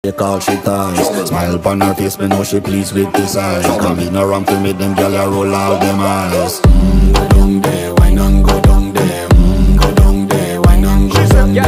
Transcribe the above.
Take all she ties. Smile upon her face, me know she pleased with this eyes. Come in around to meet them, girl, I roll out them eyes.